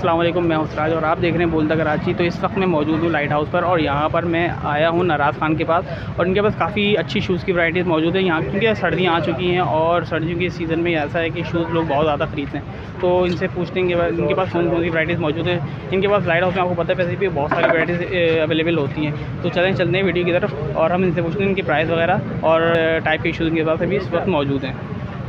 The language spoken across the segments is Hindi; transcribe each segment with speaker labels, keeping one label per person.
Speaker 1: अस्सलाम वालेकुम, मैं उसराज और आप देख रहे हैं बोलता कराची। तो इस वक्त मैं मौजूद हूँ लाइट हाउस पर और यहाँ पर मैं आया हूँ नाराज़ खान के पास और इनके पास काफ़ी अच्छी शूज़ की वैराइटीज़ मौजूद है यहाँ, क्योंकि सर्दियाँ आ चुकी हैं और सर्दियों के सीज़न में ऐसा है कि शूज़ लोग बहुत ज़्यादा ख़रीदते हैं। तो इनसे पूछते हैं कि इनके पास कौन कौन सी वैराइटीज़ मौजूद है। इनके पास लाइट हाउस में आपको पता है वैसे भी बहुत सारी वैराइटीज़ अवेलेबल होती हैं। तो चलते हैं वीडियो की तरफ और हम इनसे पूछते हैं इनकी प्राइस वगैरह और टाइप के शूज़ इनके पास अभी इस वक्त मौजूद हैं।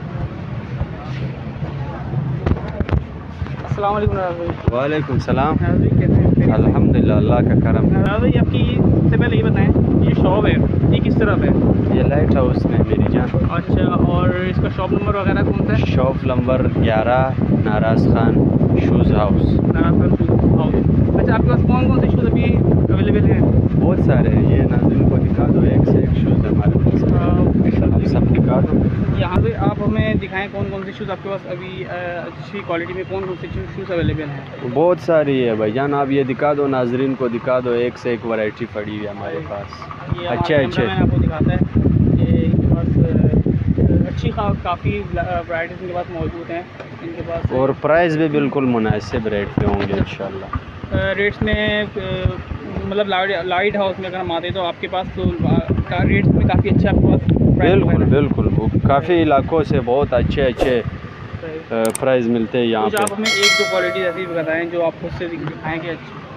Speaker 1: अस्सलाम वालेकुम नाराज़ भाई।
Speaker 2: वालेकुम सलाम।
Speaker 1: नाराज़ भाई कैसे हैं?
Speaker 2: अल्हम्दुलिल्लाह, अल्लाह का करम।
Speaker 1: नाराज़ भाई आपकी सबसे पहले ये बताएं, ये शॉप है ये किस तरफ है?
Speaker 2: ये लाइट हाउस में मेरी जान।
Speaker 1: अच्छा, और इसका शॉप नंबर वगैरह कौन सा है?
Speaker 2: शॉप नंबर 11, नाराज़ खान शूज़ हाउस।
Speaker 1: नाराज़ खान शूज़ हाउस। अच्छा, आपके पास कौन कौन से शूज़ अभी अवेलेबल हैं?
Speaker 2: बहुत सारे हैं, ये नाज़रीन को दिखा दो, एक से एक शूज़ हमारे पास। हम सब दिखा दो।
Speaker 1: यहाँ पे आप हमें दिखाएं कौन कौन से शूज़ आपके पास अभी अच्छी क्वालिटी में कौन कौन से शूज़ अवेलेबल हैं?
Speaker 2: बहुत सारी है भाईजान, आप ये दिखा दो, नाज़रीन को दिखा दो, एक से एक वैरायटी पड़ी है हमारे पास। अच्छे
Speaker 1: आपको दिखाता है ये इनके पास अच्छी काफ़ी वैराइटीज़ इनके पास मौजूद हैं इनके पास,
Speaker 2: और प्राइस भी बिल्कुल मुनासिब रेट पे होंगे इंशाल्लाह।
Speaker 1: रेट्स में मतलब लाइट हाउस में अगर हम आते हैं तो आपके पास तो रेट्स में काफ़ी अच्छा आपके पास
Speaker 2: बिल्कुल बिल्कुल काफ़ी इलाकों से बहुत अच्छे प्राइस मिलते हैं यहाँ पे।
Speaker 1: आप हमें एक दो क्वालिटी ऐसी बताएं जो आप खुद से दिखाएँ कि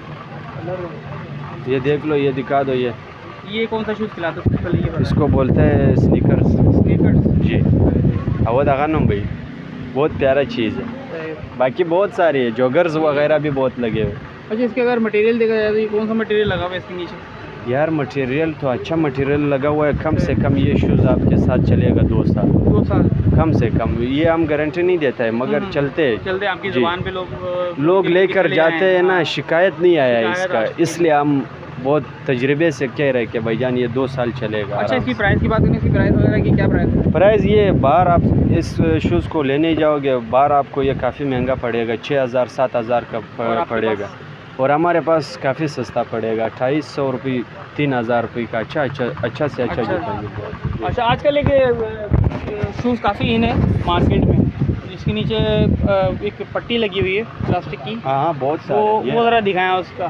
Speaker 1: अच्छी।
Speaker 2: ये देख लो, ये दिखा दो,
Speaker 1: ये कौन सा शूज़ खिलाते हैं? पहले ये
Speaker 2: इसको बोलते हैं स्नीकर्स।
Speaker 1: स्नीकर्स
Speaker 2: जी, अवध आगानम भाई, बहुत प्यारा चीज़ है। बाकी बहुत सारी है, जॉगर्स वगैरह भी बहुत लगे हुए।
Speaker 1: अच्छा, इसके अगर मटेरियल देखा जाए तो ये कौन सा मटेरियल लगा हुआ है इसके नीचे?
Speaker 2: यार मटेरियल तो अच्छा मटेरियल लगा हुआ है, कम से कम ये शूज़ आपके साथ चलेगा 2 साल।
Speaker 1: 2 साल
Speaker 2: कम से कम, ये हम गारंटी नहीं देता है मगर चलते
Speaker 1: आपकी ज़ुबान पे
Speaker 2: लोग लेकर जाते हैं ना, शिकायत नहीं आया इसका, इसलिए हम बहुत तजर्बे से कह रहे हैं कि भाईजान ये 2 साल चलेगा।
Speaker 1: अच्छा, इसकी प्राइस की बात करें, इसकी प्राइस वगैरह की क्या प्राइस है?
Speaker 2: प्राइस ये बाहर आप इस शूज़ को लेने जाओगे बाहर आपको ये काफ़ी महंगा पड़ेगा, 6000 7000 का पड़ेगा, और हमारे पास काफ़ी सस्ता पड़ेगा, 2800 रुपये 3000 रुपये का अच्छा से अच्छा जूता।
Speaker 1: अच्छा, आजकल एक शूज़ काफ़ी इन है मार्केट में, जिसके नीचे एक पट्टी लगी हुई है प्लास्टिक की।
Speaker 2: हाँ बहुत सारे,
Speaker 1: वो ज़रा दिखाएं उसका।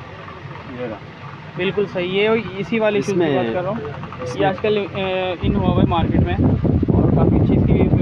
Speaker 1: बिल्कुल सही है, इसी वाले शूज़ की बात कर रहा हूँ। ये आजकल इन हुआ हुआ है मार्केट में और काफ़ी अच्छी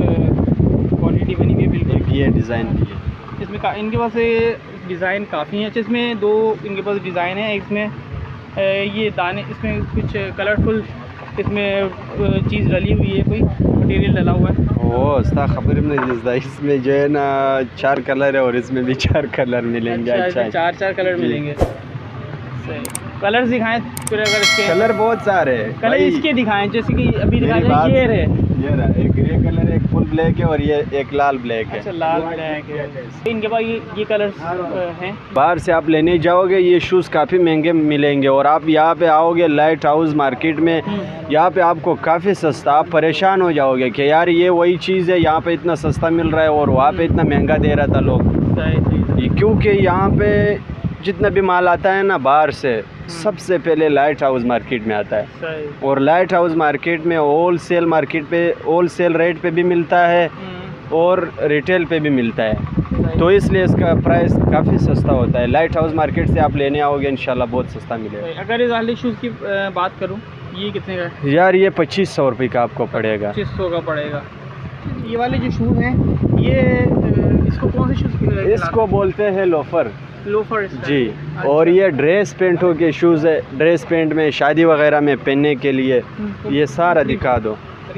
Speaker 1: इसकी क्वालिटी बनी हुई है। बिल्कुल
Speaker 2: ये डिज़ाइन भी है
Speaker 1: इसमें इनके पास डिज़ाइन काफ़ी हैं। अच्छा, इसमें 2 इनके पास डिज़ाइन है, इसमें ये दाने, इसमें कुछ कलरफुल इसमें चीज़ डली हुई है, कोई मटेरियल डला हुआ है।
Speaker 2: वो उसका खबर नहीं, इसमें जो है ना 4 कलर है और इसमें भी 4 कलर मिलेंगे। अच्छा
Speaker 1: 4 कलर मिलेंगे। सही, कलर्स दिखाएं फिर। अगर इसके
Speaker 2: कलर बहुत सारे हैं,
Speaker 1: कलर इसके दिखाएं, जैसे कि अभी दिखाया ये रहे,
Speaker 2: एक ग्रे कलर है, एक फुल ब्लैक है और ये एक लाल ब्लैक है।
Speaker 1: अच्छा, लाल ब्लैक है। इनके पास ये कलर्स हैं।
Speaker 2: बाहर से आप लेने जाओगे ये शूज़ काफ़ी महंगे मिलेंगे और आप यहाँ पे आओगे लाइट हाउस मार्केट में, यहाँ पे आपको काफ़ी सस्ता, आप परेशान हो जाओगे कि यार ये वही चीज़ है, यहाँ पे इतना सस्ता मिल रहा है और वहाँ पे इतना महंगा दे रहा था लोग। क्योंकि यहाँ पे जितना भी माल आता है ना बाहर से, सबसे पहले लाइट हाउस मार्केट में आता है, और लाइट हाउस मार्केट में होलसेल मार्केट पे होलसेल रेट पे भी मिलता है और रिटेल पे भी मिलता है, तो इसलिए इसका प्राइस काफ़ी सस्ता होता है। लाइट हाउस मार्केट से आप लेने आओगे इंशाल्लाह बहुत सस्ता मिलेगा।
Speaker 1: अगर इस वाले शूज़ की बात करूँ, ये कितने का है?
Speaker 2: यार ये 2500 रुपये का आपको पड़ेगा।
Speaker 1: 2500 का पड़ेगा। ये वाले जो शूज़ हैं, ये इसको कौन से शूज़?
Speaker 2: इसको बोलते हैं लोफर।
Speaker 1: लोफर
Speaker 2: जी। अच्छा। और ये ड्रेस पैंटों के शूज़ है, ड्रेस पैंट में शादी वगैरह में पहनने के लिए। ये सारा दिखा दो,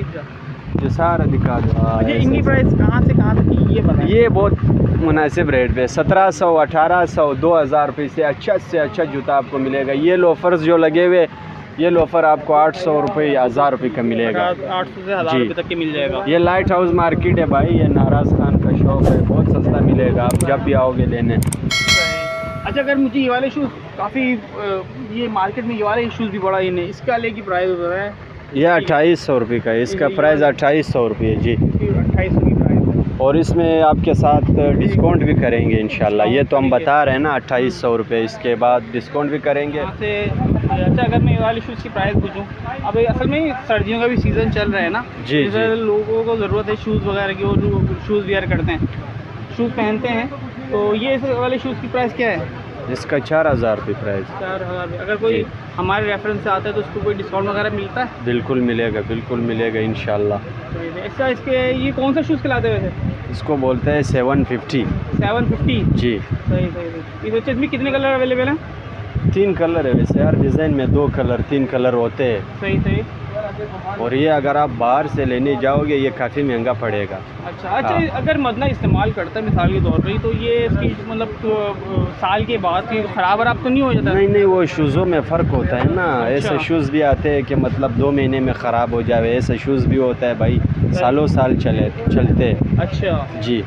Speaker 2: ये सारा दिखा दो।
Speaker 1: इनकी प्राइस कहाँ से कहाँ तक ये बताएं?
Speaker 2: ये बहुत मुनासिब रेट पे 1700 1800 2000 रुपये से अच्छा जूता आपको मिलेगा। ये लोफर्स जो लगे हुए, ये लोफर आपको 800 रुपये या 1000 रुपये का मिलेगा।
Speaker 1: 800 से 1000 रुपये तक के मिल जाएगा।
Speaker 2: ये लाइट हाउस मार्केट है भाई, ये नाराज़ खान का शॉप है, बहुत सस्ता मिलेगा आप जब भी आओगे लेने।
Speaker 1: अच्छा, अगर मुझे ये वाले शूज़ काफ़ी ये मार्केट में ये वाले शूज़ भी बड़ा इन है, इसका लेगी प्राइस होता है?
Speaker 2: ये 2800 रुपये का है, इसका प्राइस 2800 रुपये जी।
Speaker 1: 2800 की प्राइस है।
Speaker 2: और इसमें आपके साथ डिस्काउंट भी करेंगे इंशाल्लाह, ये तो हम बता रहे हैं ना 2800 रुपये, इसके बाद डिस्काउंट भी करेंगे।
Speaker 1: अच्छा, अगर मैं ये वाले शूज़ की प्राइस पूछूँ, अब असल में सर्दियों का भी सीज़न चल रहा है ना,
Speaker 2: जी,
Speaker 1: लोगों को ज़रूरत है शूज़ वगैरह की, और शूज़ वेयर करते हैं, शूज़ पहनते हैं, तो ये इस वाले शूज़ की प्राइस क्या है?
Speaker 2: इसका 4000 रुपये प्राइस।
Speaker 1: 4000। अगर कोई हमारे रेफरेंस से आता है तो उसको कोई डिस्काउंट वगैरह मिलता है?
Speaker 2: बिल्कुल मिलेगा इंशाल्लाह।
Speaker 1: अच्छा, इसके ये कौन सा शूज़ खिलाते हैं वैसे?
Speaker 2: इसको बोलते हैं 750।
Speaker 1: 750
Speaker 2: जी।
Speaker 1: सही। इस वच्चे में कितने कलर अवेलेबल हैं?
Speaker 2: 3 कलर है वैसे यार, डिज़ाइन में 2 कलर 3 कलर होते हैं।
Speaker 1: सही।
Speaker 2: और ये अगर आप बाहर से लेने जाओगे ये काफ़ी महंगा पड़ेगा।
Speaker 1: अच्छा।
Speaker 2: हाँ।
Speaker 1: अगर मदना इस्तेमाल करता है मिसाल के तौर पर, तो ये इसकी मतलब साल के बाद की ख़राब वराब तो नहीं हो जाता?
Speaker 2: नहीं, वो शूज़ों में फ़र्क होता है ना। ऐसे शूज़ भी आते हैं कि मतलब 2 महीने में ख़राब हो जाए, ऐसे शूज़ भी होता है भाई सालों साल चलते।
Speaker 1: अच्छा जी।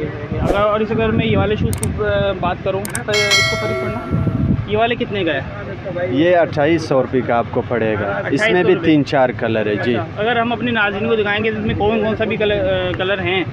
Speaker 1: अगर मैं ये वाले शूज़ की बात करूँ तो इसको खरीद करना, ये वाले कितने का है?
Speaker 2: ये 2800 रुपये का आपको पड़ेगा। इसमें भी 3-4 कलर है जी।
Speaker 1: अगर हम अपनी नाज़रीन को दिखाएंगे इसमें कौन सा भी कलर हैं?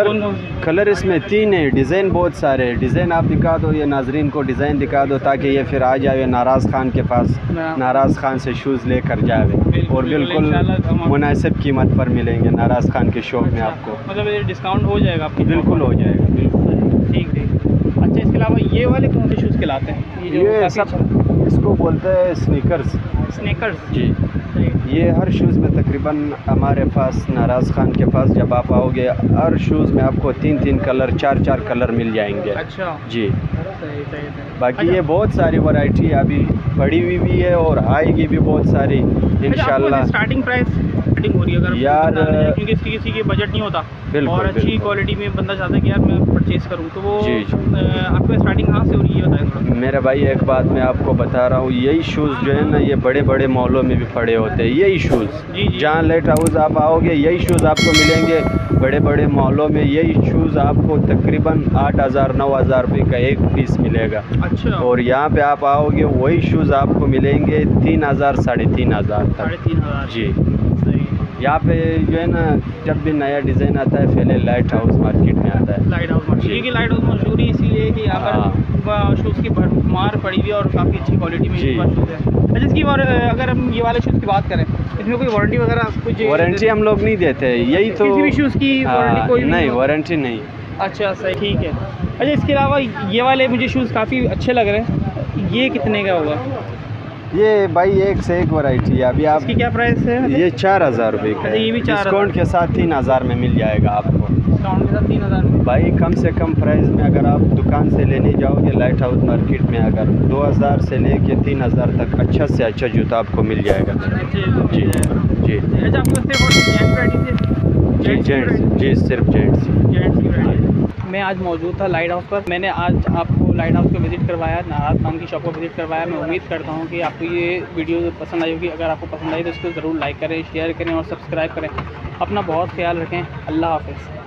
Speaker 2: कलर इसमें 3 है। डिज़ाइन बहुत सारे हैं। डिज़ाइन आप दिखा दो, ये नाजरीन को डिज़ाइन दिखा दो ताकि ये फिर आ जाए नाराज़ खान के पास, नाराज़ खान से शूज़ लेकर जाए और बिल्कुल मुनासिब कीमत पर मिलेंगे नाराज़ खान के शॉप में आपको।
Speaker 1: मतलब डिस्काउंट हो जाएगा आपकी?
Speaker 2: बिल्कुल हो जाएगा, बिल्कुल।
Speaker 1: ठीक। अच्छा, इसके अलावा ये वाले कौन से शूज़ खिलाते हैं?
Speaker 2: ये सब इसको बोलते हैं स्नीकर्स जी। ये हर शूज़ में तकरीबन हमारे पास नाराज़ खान के पास जब आप आओगे हर शूज़ में आपको 3-3 कलर 4-4 कलर मिल जाएंगे।
Speaker 1: अच्छा जी। सही।
Speaker 2: बाकी ये बहुत सारी वैरायटी अभी पड़ी हुई भी है और आएगी भी बहुत सारी इंशाल्लाह।
Speaker 1: स्टार्टिंग प्राइस हो रही है अगर
Speaker 2: यार,
Speaker 1: क्योंकि किसी के बजट नहीं होता और अच्छी
Speaker 2: बिल्कुल।
Speaker 1: क्वालिटी में बंदा चाहता है कि यार मैं परचेज़ करूँ, तो वो
Speaker 2: जी।
Speaker 1: आपको स्टार्टिंग कहाँ से हो रही है बताएं?
Speaker 2: मेरे भाई एक बात मैं आपको बता रहा हूँ, यही शूज़ जो है ना ये बड़े मॉलों में भी पड़े होते हैं। यही शूज़ जहाँ लाइट हाउस आप आओगे यही शूज़ आपको मिलेंगे। बड़े मॉलों में यही शूज़ आपको तकरीबन 8000-9000 रुपये का एक पीस मिलेगा।
Speaker 1: अच्छा।
Speaker 2: और यहाँ पे आप आओगे वही शूज़ आपको मिलेंगे 3000-3500 तक।
Speaker 1: 3500
Speaker 2: जी। यहाँ पे जो है ना जब भी नया डिज़ाइन आता है पहले लाइट हाउस मार्केट में आता है।
Speaker 1: लाइट हाउस मशहूर है इसलिए कि यहाँ पर शूज़ की भरमार पड़ी हुई है और काफ़ी अच्छी क्वालिटी में शूज़ है। अच्छा, इसकी अगर हम ये वाले शूज़ की बात करें, इसमें कोई वारंटी वगैरह कुछ?
Speaker 2: वारंटी हम लोग नहीं देते, यही तो
Speaker 1: किसी भी शूज़ की वारंटी कोई
Speaker 2: नहीं, वारंटी नहीं।
Speaker 1: अच्छा सही, ठीक है। अच्छा, इसके अलावा ये वाले मुझे शूज़ काफ़ी अच्छे लग रहे हैं, ये कितने का होगा?
Speaker 2: ये भाई एक से एक वैरायटी है। अभी आप
Speaker 1: इसकी क्या प्राइस है?
Speaker 2: ये 4000 रुपये का।
Speaker 1: ये भी
Speaker 2: डिस्काउंट के साथ 3000 में मिल जाएगा आपको।
Speaker 1: डिस्काउंट के साथ 3000 में
Speaker 2: भाई कम से कम प्राइस में अगर आप दुकान से लेने जाओगे लाइट हाउस मार्केट में अगर 2000 से लेके 3000 तक अच्छा से अच्छा जूता आपको मिल जाएगा। जी।
Speaker 1: अच्छा, आपको
Speaker 2: सिर्फ जेंट्स।
Speaker 1: मैं आज मौजूद था लाइट हाउस पर। मैंने आज आपको लाइट हाउस को विज़िट करवाया, नाराज़ खान की शॉप को विज़िट करवाया। मैं उम्मीद करता हूँ कि आपको ये वीडियो पसंद आई होगी। अगर आपको पसंद आई तो इसको ज़रूर लाइक करें, शेयर करें और सब्सक्राइब करें। अपना बहुत ख्याल रखें। अल्लाह हाफ़िज़।